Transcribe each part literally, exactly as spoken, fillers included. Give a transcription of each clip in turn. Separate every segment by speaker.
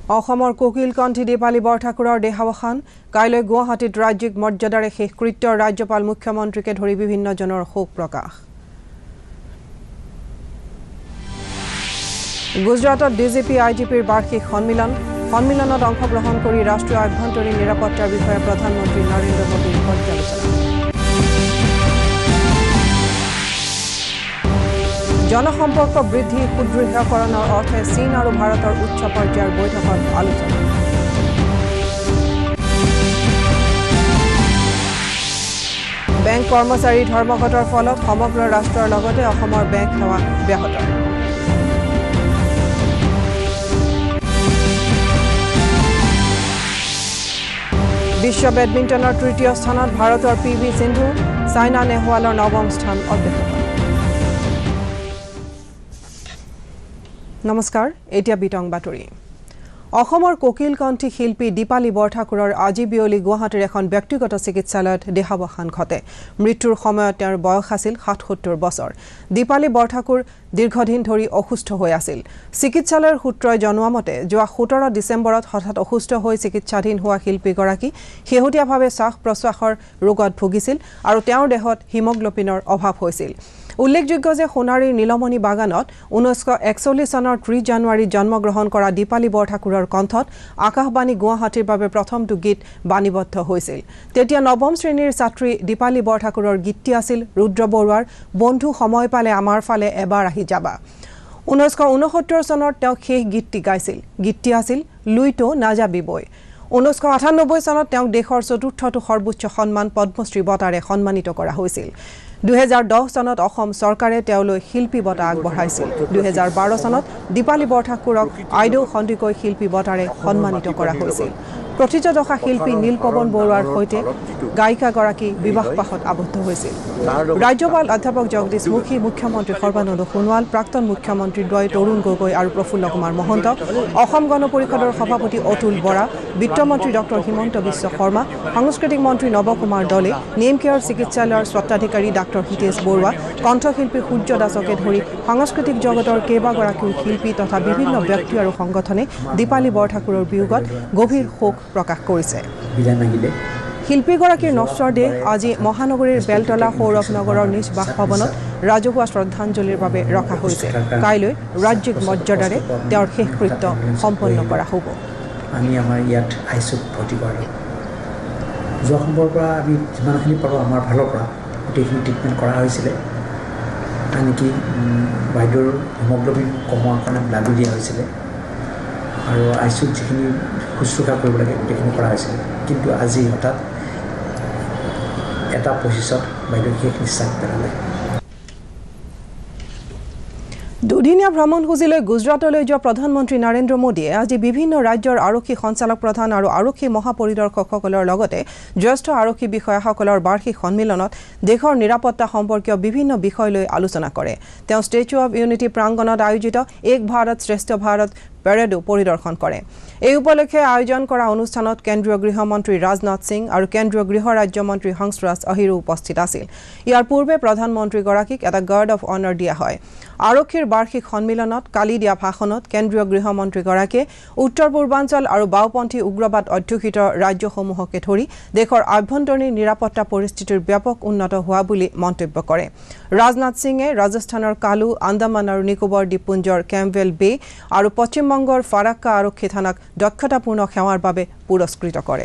Speaker 1: অসমৰ কোকিল কণ্ঠী দীপালী বৰঠাকুৰৰ দেহাৱসান কাইলৈ গুৱাহাটীত ৰাজ্যিক মৰ্যাদাৰে শেষকৃত্য ৰাজ্যপাল মুখ্যমন্ত্ৰীকে ধৰি বিভিন্ন জনৰ শোক প্ৰকাশ গুজৰাটত ডিজিপি আইজিপিৰ বাৰ্ষিক সন্মিলন সন্মিলনত অংশগ্ৰহণ কৰি ৰাষ্ট্ৰীয় আভ্যন্তৰীণ নিৰাপত্তাৰ বিষয়ে প্ৰধানমন্ত্ৰী নৰেন্দ্ৰ মোদীৰ পৰ্যালোচনা জনসম্পৰ্ক বৃদ্ধি সুদৃঢ়কৰণৰ অৰ্থে চীন আৰু ভাৰতৰ উচ্চ পৰ্যায়ৰ বৈঠকত আলোচনা বেংক কৰ্মচাৰী ধৰ্মঘটৰ ফলত সমগ্ৰ ৰাষ্ট্ৰৰ লগতে অসমৰ বেংক সেৱা ব্যাহত বিশ্ব বেডমিণ্টনৰ তৃতীয় স্থানত ভাৰতৰ পি ভি সিন্ধু সাইনা নেহৱালৰ নৱম স্থান অব্যাহত নমস্কাৰ এতিয়া বিতং বাতৰি অসমৰ কোকিল কণ্ঠী শিল্পী দীপালী বৰঠাকুৰৰ আজি বিয়লি গুৱাহাটীৰ এখন ব্যক্তিগত চিকিৎসালয়ত দেহাৱসান ঘটে মৃত্যুৰ সময়ত তেওঁৰ বয়স আছিল সাতসত্তৰ বছৰ দীপালী বৰঠাকুৰ দীৰ্ঘদিন ধৰি অসুস্থ হৈ আছিল চিকিৎসালয়ৰ সূত্ৰই জনোৱা মতে যোৱা সোতৰ ডিচেম্বৰত হঠাৎ অসুস্থ হৈ চিকিৎসাধীন হোৱা শিল্পীগৰাকী শেহতীয়াভাৱে শ্বাস প্ৰশ্বাসৰ ৰোগত ভুগিছিল আৰু তেওঁৰ দেহত হিমোগ্লোবিনৰ অভাৱ হৈছিল উল্লেখযোগ্য যে সোণাৰীৰ নীলমণি বাগানত ঊনৈছশ একচল্লিছ চনৰ ত্ৰিছ জানুৱাৰীত জন্মগ্ৰহণ কৰা দীপালী বৰঠাকুৰৰ কণ্ঠত আকাশবাণী গুৱাহাটীৰ বাবে প্ৰথমটো গীত বাণীবদ্ধ হৈছিল তেতিয়া নৱম শ্ৰেণীৰ ছাত্ৰী দীপালী বৰঠাকুৰৰ গীতটি আছিল ৰুদ্ৰ বৰুৱাৰ বন্ধু সময় পালে আমাৰ ফালে এবাৰ আহি যাবা ঊনৈছশ ঊনসত্তৰ চনত তেওঁ সেই গীতটি গাইছিল গীতটি আছিল লুইটো নাযাবিবই ঊনৈছশ আঠানব্বৈ চনত তেওঁক দেশৰ চতুৰ্থটো সৰ্বোচ্চ সন্মান পদ্মশ্ৰী বঁটাৰে সন্মানিত কৰা হৈছিল দুহেজাৰ দহ চনত অসম চৰকাৰে তেওঁলৈ শিল্পী বঁটা আগবঢ়াইছিল দুহেজাৰ বাৰ চনত দীপালী বৰঠাকুৰক আইদেউ সন্দিকৈ শিল্পী বঁটাৰে সন্মানিত কৰা হৈছিল প্ৰথিতযশা শিল্পী নীলপৱন বৰুৱাৰ সৈতে গায়িকাগৰাকী বিবাহপাশত আবদ্ধ হৈছিল ৰাজ্যপাল অধ্যাপক জগদীশ মুখী মুখ্যমন্ত্ৰী সৰ্বানন্দ সোণোৱাল প্ৰাক্তন মুখ্যমন্ত্ৰী দ্বয় তৰুণ গগৈ আৰু প্ৰফুল্ল কুমাৰ মহন্ত অসম গণ পৰিষদৰ সভাপতি অতুল বৰা বিত্তমন্ত্ৰী ডক্টৰ হিমন্ত বিশ্ব শৰ্মা সাংস্কৃতিক মন্ত্ৰী নৱ কুমাৰ দলে নেম কেয়াৰ চিকিৎসালয়ৰ স্বত্বাধিকাৰী ডাক্তৰ হিতেশ বৰুৱা কণ্ঠশিল্পী সূৰ্য দাসকে ধৰি সাংস্কৃতিক জগতৰ কেইবাগৰাকীও শিল্পী তথা বিভিন্ন ব্যক্তি আৰু সংগঠনে দীপালী বৰঠাকুৰৰ বিয়োগত গভীৰ শোক প্ৰকাশ কৰিছে শিল্পীগৰাকীৰ নশ্বৰ দেহ আজি মহানগৰীৰ বেলতলা সৌৰভ নগৰৰ নিজ বাসভৱনত ৰাজহুৱা শ্ৰদ্ধাঞ্জলিৰ বাবে ৰখা হৈছে কাইলৈ ৰাজ্যিক মৰ্যাদাৰে তেওঁৰ শেষকৃত্য সম্পন্ন কৰা হ'ব
Speaker 2: আমি আমাৰ ইয়াত আইচু ভৰ্তি কৰা যোৱা সম্পৰ্কৰ পৰা আমি যিমানখিনি পাৰোঁ আমাৰ ফালৰ পৰা গোটেইখিনি ট্ৰিটমেণ্ট কৰা হৈছিলে আনকি বাইদেউৰ হিমোগ্লোবিন কমোৱাৰ কাৰণে ব্লাডো দিয়া হৈছিলে আৰু আইচুত যিখিনি শুশ্ৰূষা কৰিব লাগে গোটেইখিনি কৰা হৈছিলে কিন্তু আজি হঠাৎ এটা পঁচিছত বাইদেউ শেষ নিশ্বাস পেলালে
Speaker 1: দুদিনীয়া ভ্ৰমণসূচীলৈ গুজৰাটলৈ যোৱা প্ৰধানমন্ত্ৰী নৰেন্দ্ৰ মোদীয়ে আজি বিভিন্ন ৰাজ্যৰ আৰক্ষী সঞ্চালক প্ৰধান আৰু আৰক্ষী মহাপৰিদৰ্শকসকলৰ লগতে জ্যেষ্ঠ আৰক্ষী বিষয়াসকলৰ বাৰ্ষিক সন্মিলনত দেশৰ নিৰাপত্তা সম্পৰ্কীয় বিভিন্ন বিষয় লৈ আলোচনা কৰে তেওঁ ষ্টেচু অৱ ইউনিটি প্ৰাংগণত আয়োজিত এক ভাৰত শ্ৰেষ্ঠ ভাৰত পেৰেডো পৰিদৰ্শন কৰে এই উপলক্ষে আয়োজন কৰা অনুষ্ঠানত কেন্দ্ৰীয় গৃহমন্ত্ৰী ৰাজনাথ সিং আৰু কেন্দ্ৰীয় গৃহ ৰাজ্যমন্ত্ৰী হংসৰাজ আহিৰো উপস্থিত আছিল ইয়াৰ পূৰ্বে প্ৰধানমন্ত্ৰীগৰাকীক এটা গাৰ্ড অফ অনাৰ দিয়া হয় আৰক্ষীৰ বাৰ্ষিক সন্মিলনত কালি দিয়া ভাষণত কেন্দ্ৰীয় গৃহমন্ত্ৰীগৰাকীয়ে উত্তৰ পূৰ্বাঞ্চল আৰু বাওপন্থী উগ্ৰবাদ অধ্যুষিত ৰাজ্যসমূহকে ধৰি দেশৰ আভ্যন্তৰীণ নিৰাপত্তা পৰিস্থিতিৰ ব্যাপক উন্নত হোৱা বুলি মন্তব্য কৰে ৰাজনাথ সিঙে ৰাজস্থানৰ কালু আন্দামান আৰু নিকোবৰ দ্বীপপুঞ্জৰ কেম্পবেল বে আৰু পশ্চিমবংগৰ ফাৰাক্কা আৰক্ষী থানাক দক্ষতাপূৰ্ণ সেৱাৰ বাবে পুৰস্কৃত কৰে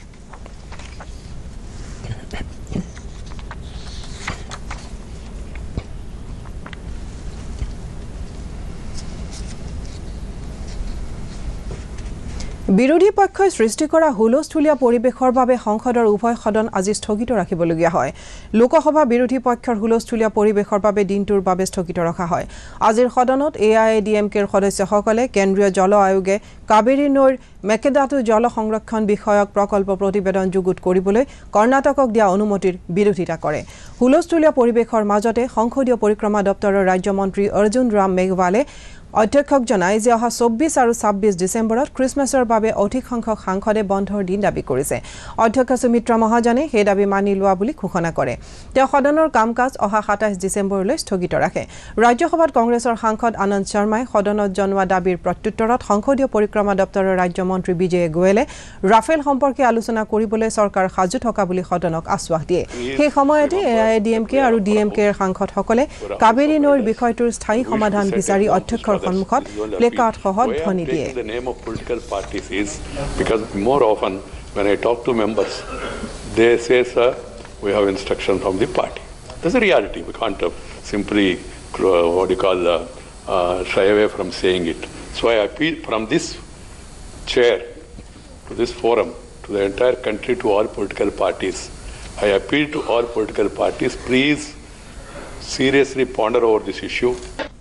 Speaker 1: বিৰোধী পক্ষই সৃষ্টি কৰা হুলস্থুলীয়া পৰিৱেশৰ বাবে সংসদৰ উভয় সদন আজি স্থগিত ৰাখিবলগীয়া হয় লোকসভা বিৰোধী পক্ষৰ হুলস্থুলীয়া পৰিৱেশৰ বাবে দিনটোৰ বাবে স্থগিত ৰখা হয় আজিৰ সদনত A I A D M কেৰ সদস্যসকলে কেন্দ্ৰীয় জল আয়োগে কাবেৰী নৈৰ মেকেদাটু জল সংৰক্ষণ বিষয়ক প্ৰকল্প প্ৰতিবেদন যুগুত কৰিবলৈ কৰ্ণাটকক দিয়া অনুমতিৰ বিৰোধিতা কৰে হুলস্থুলীয়া পৰিৱেশৰ মাজতে সংসদীয় পৰিক্ৰমা দপ্তৰৰ ৰাজ্যমন্ত্ৰী অৰ্জুন ৰাম মেঘৱালে অধ্যক্ষক জনায় যে অহা চৌব্বিছ আৰু ছাব্বিছ ডিচেম্বৰত ক্ৰিছমাছৰ বাবে অধিক সংখ্যক সাংসদে বন্ধৰ দিন দাবী কৰিছে অধ্যক্ষ সুমিত্ৰা মহাজনে সেই দাবী মানি লোৱা বুলি ঘোষণা কৰে তেওঁ সদনৰ কাম কাজ অহা সাতাইছ ডিচেম্বৰলৈ স্থগিত ৰাখে ৰাজ্যসভাত কংগ্ৰেছৰ সাংসদ আনন্দ শৰ্মাই সদনত জনোৱা দাবীৰ প্ৰত্যুত্তৰত সংসদীয় পৰিক্ৰমা দপ্তৰৰ ৰাজ্যমন্ত্ৰী বিজয় গোয়েলে ৰাফেল সম্পৰ্কে আলোচনা কৰিবলৈ চৰকাৰ সাজু থকা বুলি সদনক আশ্বাস দিয়ে সেই সময়তে এআইএডিএমকে আৰু ডিএমকেৰ সাংসদসকলে কাবেৰী নৈৰ বিষয়টোৰ স্থায়ী সমাধান বিচাৰি অধ্যক্ষৰ সন্মুখত প্লেকাৰ্ড সহ ধ্বনি দিয়ে
Speaker 3: because more often when I talk to members they say sir we have instruction from the party that's a reality we can't uh, simply uh, what do you call uh, uh, shy away from saying it so I appeal from this chair to this forum to the entire country to all political parties I appeal to all political parties please seriously ponder over this issue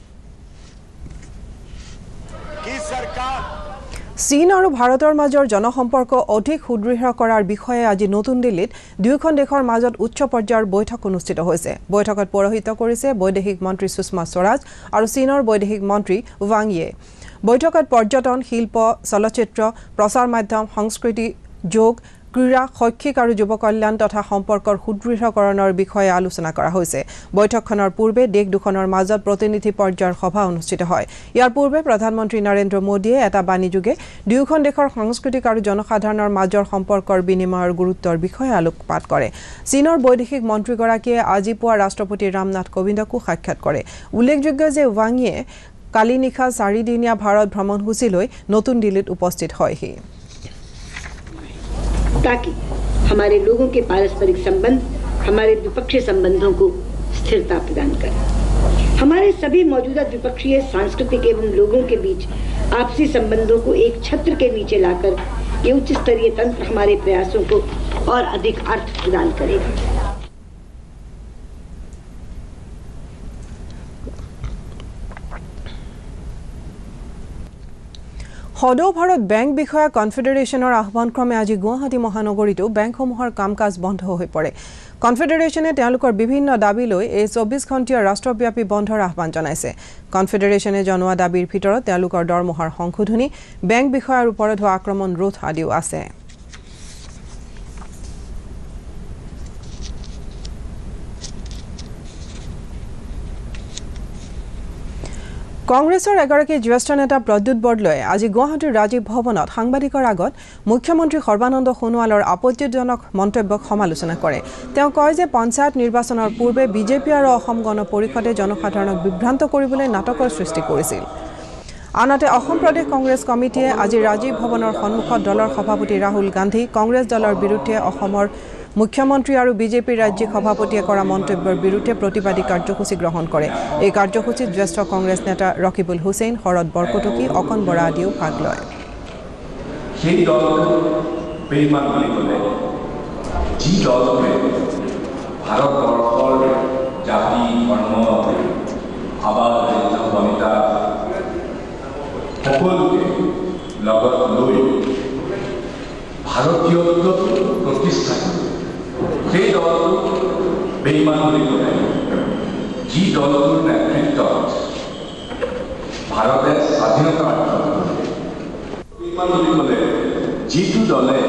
Speaker 1: চীন আৰু ভাৰতৰ মাজৰ জনসম্পৰ্ক অধিক সুদৃঢ় কৰাৰ বিষয়ে আজি নতুন দিল্লীত দুয়োখন দেশৰ মাজত উচ্চ পৰ্যায়ৰ বৈঠক অনুষ্ঠিত হৈছে বৈঠকত পৌৰহিত্য কৰিছে বৈদেশিক মন্ত্ৰী সুষমা স্বৰাজ আৰু চীনৰ বৈদেশিক মন্ত্ৰী ৱাং ইয়ে বৈঠকত পৰ্যটন শিল্প চলচ্চিত্ৰ প্ৰচাৰ মাধ্যম সংস্কৃতি যোগ ক্ৰীড়া শৈক্ষিক আৰু যুৱ কল্যাণ তথা সম্পৰ্কৰ সুদৃঢ়কৰণৰ বিষয়ে আলোচনা কৰা হৈছে বৈঠকখনৰ পূৰ্বে দেশ দুখনৰ মাজত প্ৰতিনিধি পৰ্যায়ৰ সভা অনুষ্ঠিত হয় ইয়াৰ পূৰ্বে প্ৰধানমন্ত্ৰী নৰেন্দ্ৰ মোদীয়ে এটা বাণীযোগে দুয়োখন দেশৰ সাংস্কৃতিক আৰু জনসাধাৰণৰ মাজৰ সম্পৰ্কৰ বিনিময়ৰ গুৰুত্বৰ বিষয়ে আলোকপাত কৰে চীনৰ বৈদেশিক মন্ত্ৰীগৰাকীয়ে আজি পুৱা ৰাষ্ট্ৰপতি ৰামনাথ কোবিন্দকো সাক্ষাৎ কৰে উল্লেখযোগ্য যে ৱাং ইয়ে কালি নিশা চাৰিদিনীয়া ভাৰত ভ্ৰমণসূচী লৈ নতুন দিল্লীত উপস্থিত হয়হি
Speaker 4: ताकि हमारे लोगों के पारस्परिक संबंध हमारे द्विपक्षीय संबंधों को स्थिरता प्रदान करें हमारे सभी मौजूदा द्विपक्षीय सांस्कृतिक एवं लोगों के बीच आपसी संबंधों को एक छत्र के नीचे लाकर ये उच्च स्तरीय तंत्र हमारे प्रयासों को और अधिक अर्थ प्रदान करेगा
Speaker 1: সদৌ ভাৰত বেংক বিষয়া কনফেডাৰেশ্যনৰ আহ্বানক্ৰমে আজি গুৱাহাটী মহানগৰীতো বেংকসমূহৰ কাম কাজ বন্ধ হৈ পৰে কনফেডাৰেশ্যনে তেওঁলোকৰ বিভিন্ন দাবী লৈ এই চৌব্বিছ ঘণ্টীয়া ৰাষ্ট্ৰব্যাপী বন্ধৰ আহ্বান জনাইছে কনফেডাৰেশ্যনে জনোৱা দাবীৰ ভিতৰত তেওঁলোকৰ দৰমহাৰ সংশোধনী বেংক বিষয়াৰ ওপৰত হোৱা আক্ৰমণ ৰোধ আদিও আছে কংগ্ৰেছৰ এগৰাকী জ্যেষ্ঠ নেতা প্ৰদ্যুৎ বৰদলৈয়ে আজি গুৱাহাটীৰ ৰাজীৱ ভৱনত সাংবাদিকৰ আগত মুখ্যমন্ত্ৰী সৰ্বানন্দ সোণোৱালৰ আপত্তিজনক মন্তব্যক সমালোচনা কৰে তেওঁ কয় যে পঞ্চায়ত নিৰ্বাচনৰ পূৰ্বে বিজেপি আৰু অসম গণ পৰিষদে জনসাধাৰণক বিভ্ৰান্ত কৰিবলৈ নাটকৰ সৃষ্টি কৰিছিল আনহাতে অসম প্ৰদেশ কংগ্ৰেছ কমিটিয়ে আজি ৰাজীৱ ভৱনৰ সন্মুখত দলৰ সভাপতি ৰাহুল গান্ধী কংগ্ৰেছ দলৰ বিৰুদ্ধে অসমৰ মুখ্যমন্ত্ৰী আৰু বিজেপি ৰাজ্যিক সভাপতিয়ে কৰা মন্তব্যৰ বিৰুদ্ধে প্ৰতিবাদী কাৰ্যসূচী গ্ৰহণ কৰে এই কাৰ্যসূচীত জ্যেষ্ঠ কংগ্ৰেছ নেতা ৰকিবুল হুছেইন শৰদ বৰকটকী অকন বৰা আদিও ভাগ লয়
Speaker 5: সেই দল বেইমান বুলি ক'লে যি দলটোৱে ভাৰতবৰ্ষৰ জাতি ধৰ্ম আৱাজ বনিতা সকলোকে লগত লৈ ভাৰতীয়ত্ব প্ৰতিষ্ঠা সেই দলটো বেইমান বুলি ক'লে যি দলটোৰ নেতৃত্বত ভাৰতে স্বাধীনতা বেইমান বুলি ক'লে যিটো দলে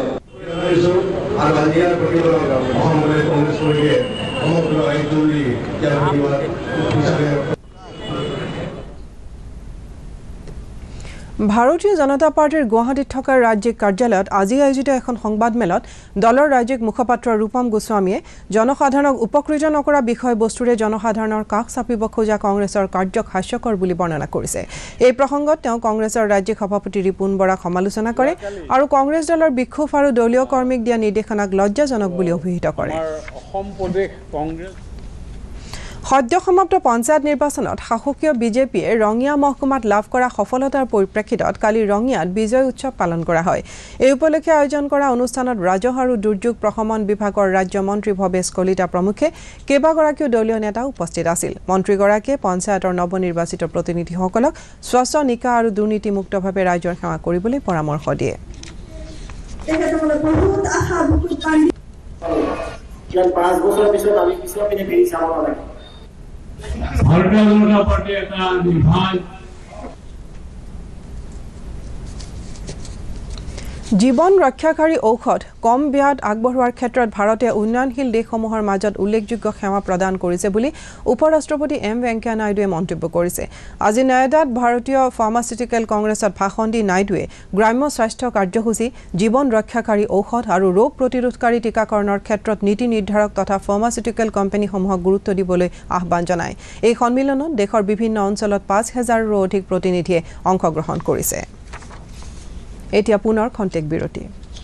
Speaker 1: ভাৰতীয় জনতা পাৰ্টিৰ গুৱাহাটীত থকা ৰাজ্যিক কাৰ্যালয়ত আজি আয়োজিত এখন সংবাদমেলত দলৰ ৰাজ্যিক মুখপাত্ৰ ৰূপম গোস্বামীয়ে জনসাধাৰণক উপকৃত নকৰা বিষয়বস্তুৰে জনসাধাৰণৰ কাষ চাপিব খোজা কংগ্ৰেছৰ কাৰ্যক হাস্যকৰ বুলি বৰ্ণনা কৰিছে এই প্ৰসংগত তেওঁ কংগ্ৰেছৰ ৰাজ্যিক সভাপতি ৰিপুণ বৰাক সমালোচনা কৰে আৰু কংগ্ৰেছ দলৰ বিক্ষোভ আৰু দলীয় কৰ্মীক দিয়া নিৰ্দেশনাক লজ্জাজনক বুলি অভিহিত কৰে
Speaker 6: অসম প্ৰদেশ কংগ্ৰেছ
Speaker 1: সদ্য সমাপ্ত পঞ্চায়ত নিৰ্বাচনত শাসকীয় বিজেপিয়ে ৰঙিয়া মহকুমাত লাভ কৰা সফলতাৰ পৰিপ্ৰেক্ষিতত কালি ৰঙিয়াত বিজয় উৎসৱ পালন কৰা হয় এই উপলক্ষে আয়োজন কৰা অনুষ্ঠানত ৰাজহ আৰু দুৰ্যোগ প্ৰশমন বিভাগৰ ৰাজ্যমন্ত্ৰী ভৱেশ কলিতা প্ৰমুখে কেইবাগৰাকীও দলীয় নেতা উপস্থিত আছিল মন্ত্ৰীগৰাকীয়ে পঞ্চায়তৰ নৱনিৰ্বাচিত প্ৰতিনিধিসকলক স্বচ্ছ নিকা আৰু দুৰ্নীতিমুক্তভাৱে ৰাজ্যৰ সেৱা কৰিবলৈ পৰামৰ্শ দিয়ে
Speaker 7: পাঁচ বছৰৰ পিছত আমি পিছৰ পিনে ফেৰি চাব নালাগে
Speaker 6: ভাৰতীয় জনতা পাৰ্টি এটা নিৰ্ভয়
Speaker 1: জীৱন ৰক্ষাকাৰী ঔষধ কম ব্যাধ আগবঢ়োৱাৰ ক্ষেত্ৰত ভাৰতে উন্নয়নশীল দেশসমূহৰ মাজত উল্লেখযোগ্য সেৱা প্ৰদান কৰিছে বুলি উপৰাষ্ট্ৰপতি এম ভেংকায়া নাইডুৱে মন্তব্য কৰিছে। আজি নয়দাত ভাৰতীয় ফাৰ্মাচিউটিকেল কংগ্ৰেছত ভাষণ দি নাইডুৱে গ্ৰাম্য স্বাস্থ্য কাৰ্যসূচী, জীৱন ৰক্ষাকাৰী ঔষধ আৰু ৰোগ প্ৰতিৰোধকাৰী টীকাকৰণৰ ক্ষেত্ৰত নীতি নিৰ্ধাৰক তথা ফাৰ্মাচিউটিকেল কোম্পানীসমূহক গুৰুত্ব দিবলৈ আহ্বান জনায়। এই সন্মিলনত দেশৰ বিভিন্ন অঞ্চলত পাঁচ হাজাৰৰো অধিক প্ৰতিনিধিয়ে অংশগ্ৰহণ কৰিছে। এতিয়া পুনৰ খন্তেক বিৰতি।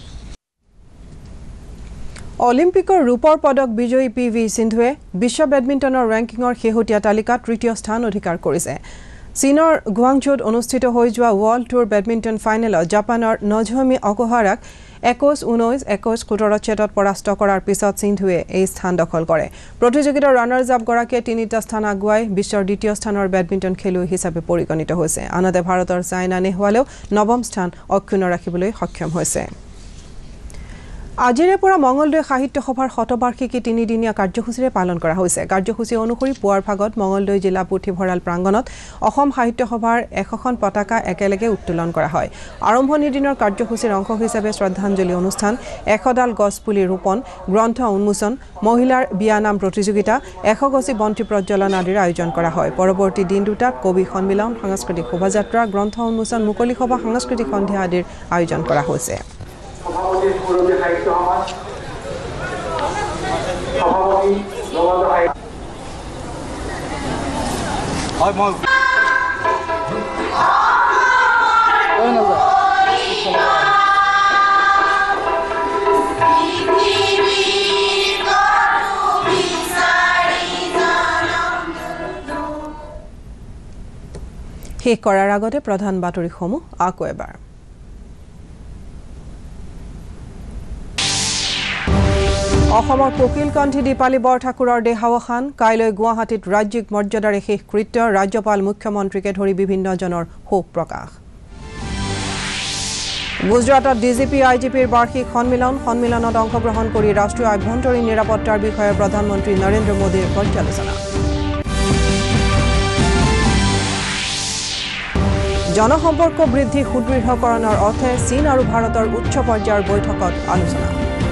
Speaker 1: অলিম্পিকৰ ৰূপৰ পদক বিজয়ী পি ভি সিন্ধুৱে বিশ্ব বেডমিণ্টনৰ ৰেংকিঙৰ শেহতীয়া তালিকাত তৃতীয় স্থান অধিকাৰ কৰিছে। চীনৰ গুৱাংঝৌত অনুষ্ঠিত হৈ যোৱা ৱৰ্ল্ড টুৰ বেডমিণ্টন ফাইনেলত জাপানৰ নজোমি অকুহাৰাক একৈশ ঊনৈশ একৈশ সোতৰ ছেটত পৰাস্ত কৰাৰ পিছত সিন্ধুৱে এই স্থান দখল কৰে। প্ৰতিযোগিতাৰ ৰানাৰ্ছ আপগৰাকীয়ে তিনিটা স্থান আগুৱাই বিশ্বৰ দ্বিতীয় স্থানৰ বেডমিণ্টন খেলুৱৈ হিচাপে পৰিগণিত হৈছে। আনহাতে ভাৰতৰ ছাইনা নেহৱালেও নৱম স্থান অক্ষুণ্ণ ৰাখিবলৈ সক্ষম হৈছে। আজিৰে পৰা মঙলদৈ সাহিত্য সভাৰ শতবাৰ্ষিকী তিনিদিনীয়া কাৰ্যসূচীৰে পালন কৰা হৈছে। কাৰ্যসূচী অনুসৰি পুৱাৰ ভাগত মঙলদৈ জিলা পুথিভঁৰাল প্ৰাংগণত অসম সাহিত্য সভাৰ এশখন পতাকা একেলগে উত্তোলন কৰা হয়। আৰম্ভণিৰ দিনৰ কাৰ্যসূচীৰ অংশ হিচাপে শ্ৰদ্ধাঞ্জলি অনুষ্ঠান, এশডাল গছপুলি ৰোপণ, গ্ৰন্থ উন্মোচন, মহিলাৰ বিয়ানাম প্ৰতিযোগিতা, এশ গছি বন্তি প্ৰজ্বলন আদিৰ আয়োজন কৰা হয়। পৰৱৰ্তী দিন দুটাত কবি সন্মিলন, সাংস্কৃতিক শোভাযাত্ৰা, গ্ৰন্থ উন্মোচন, মুকলি সভা, সাংস্কৃতিক সন্ধিয়া আদিৰ আয়োজন কৰা হৈছে।
Speaker 7: সভাপতি মুৰব্বী সাহিত্য সমাজ সভাপতি নগৰ সাহিত্য
Speaker 1: শেষ কৰাৰ আগতে প্ৰধান বাতৰিসমূহ আকৌ এবাৰ। অসমৰ কোকিলকণ্ঠী দীপালী বৰঠাকুৰৰ দেহাৱসান, কাইলৈ গুৱাহাটীত ৰাজ্যিক মৰ্যাদাৰে শেষকৃত্য, ৰাজ্যপাল মুখ্যমন্ত্ৰীকে ধৰি বিভিন্নজনৰ শোক প্ৰকাশ। গুজৰাটত ডিজিপি আই জি পিৰ বাৰ্ষিক সন্মিলন, সন্মিলনত অংশগ্ৰহণ কৰি ৰাষ্ট্ৰীয় আভ্যন্তৰীণ নিৰাপত্তাৰ বিষয়ে প্ৰধানমন্ত্ৰী নৰেন্দ্ৰ মোদীৰ পৰ্যালোচনা। জনসম্পৰ্ক বৃদ্ধি সুদৃঢ়কৰণৰ অৰ্থে চীন আৰু ভাৰতৰ উচ্চ পৰ্যায়ৰ বৈঠকত আলোচনা।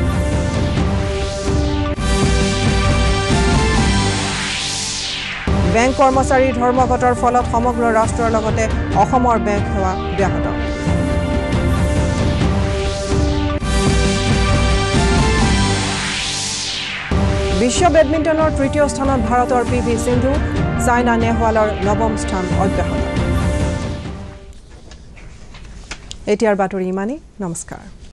Speaker 1: বেংক কৰ্মচাৰীৰ ধৰ্মঘটৰ ফলত সমগ্ৰ ৰাষ্ট্ৰৰ লগতে অসমৰ বেংক সেৱা ব্যাহত। বিশ্ব বেডমিণ্টনৰ তৃতীয় স্থানত ভাৰতৰ পি ভি সিন্ধু, ছাইনা নেহৱালৰ নৱম স্থান অব্যাহত। এতিয়াৰ বাতৰি ইমানেই। নমস্কাৰ।